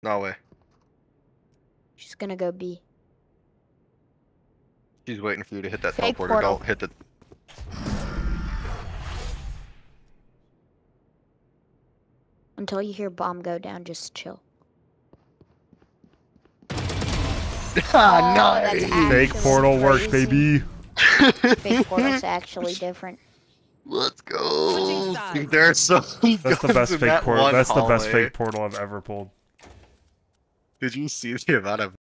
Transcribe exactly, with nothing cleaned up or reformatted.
No way. She's gonna go B. She's waiting for you to hit that Fake teleporter. portal. Don't hit the. Until you hear bomb go down, just chill. Ah, Oh, that's nice. Fake actually portal works, crazy. baby. Fake portal's actually different. Let's go. Switching sides. There's so many That's the guns best in fake that portal. one That's the best hallway. fake portal I've ever pulled. Did you see the amount of